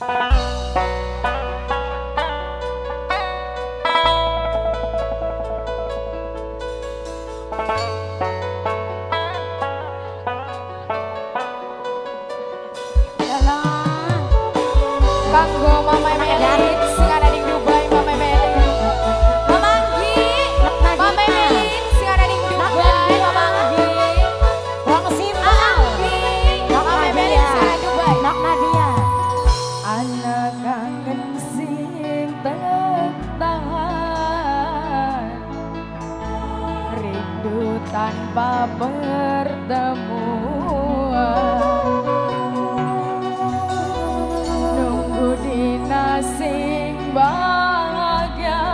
Kanggo Mama Melin sing ada di Dubai, Mama Melin. Mama Anggi, Mama Melin sing ada di Dubai, Mama Anggi. Wong Simpang, Mama Melin sing ada di Dubai. Nok Nadia. Anak kangen sing tertahan, rindu tanpa pertemuan. Sing bahagia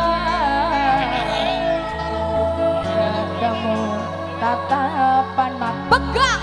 ketemu tatapan mata pegang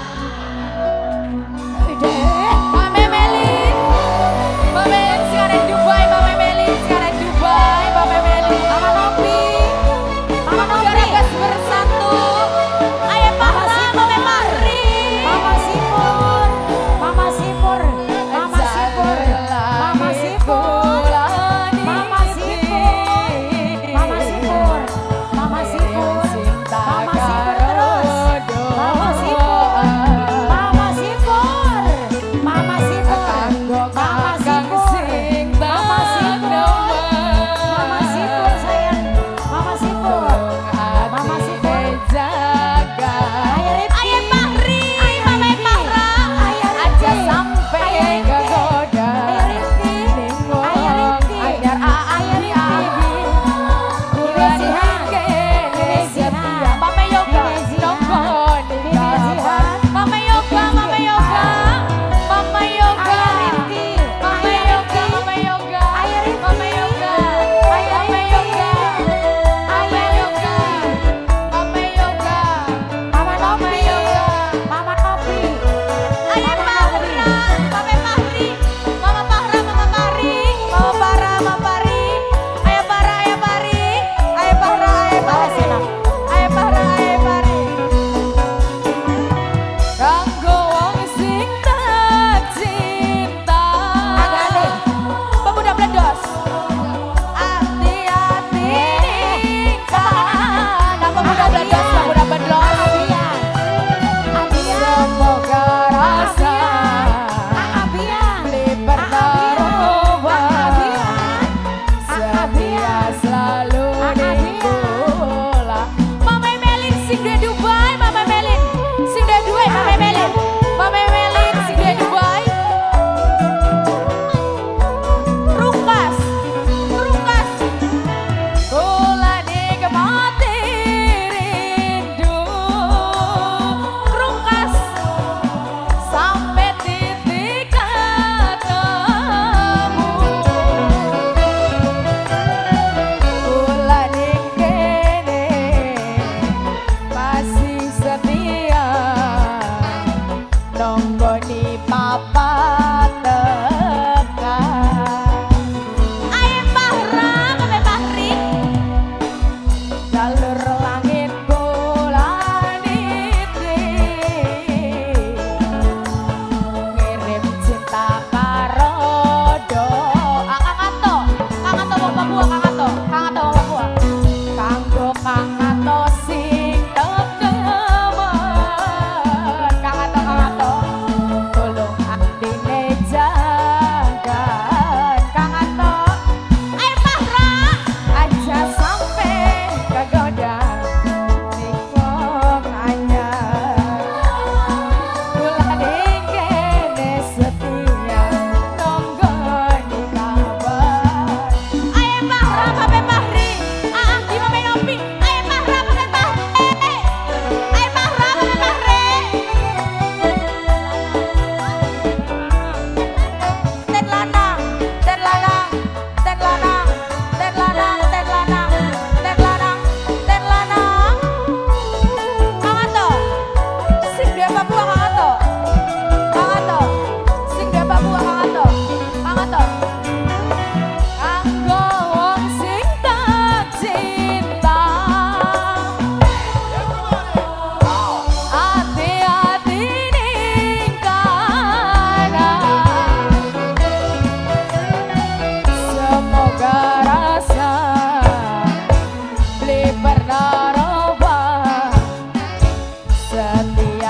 Mama Melin sing ada di Dubai, Mama Melin sing ada di Dubai, Mama Melin. Mama Nopi gas bersatu. Ayo Pahla, Mama Mahri, Mama Sipur, Mama Sipur, Mama Sipur, Mama Sipur, Mama Sipur, Mama Sipur, Mama Sipur, Mama Sipur terus, Mama Sipur, Mama Sipur, Mama Sipur, Mama Sipur, Mama Sipur, Mama Sipur sayang, Mama Sipur, Mama Sipur, jaga. Ayo Mahri, Mama Mahra, aja sampai kegoda.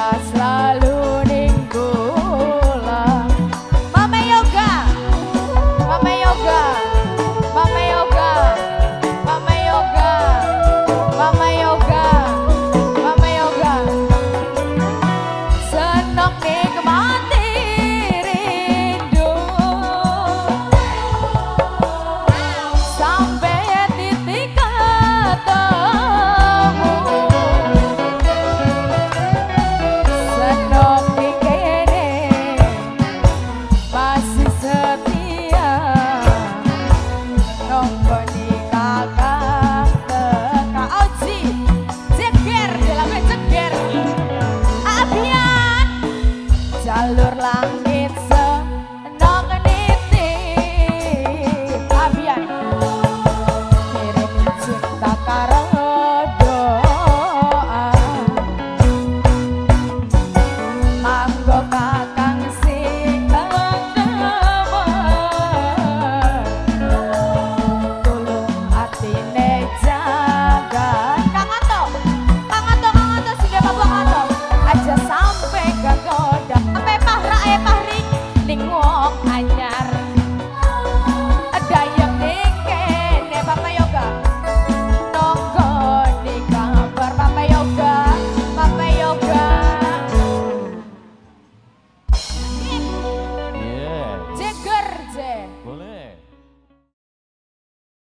selalu ning bola. Mama Yoga, Mama Yoga, Mama Yoga, Mama Yoga, Mama Yoga, Mama Yoga. Seneng nikmati rindu sampai titik ketemu. Seneng dikene masih setia nongkoni kakak teka Oji ceger dalamnya ceger Abian jalur lang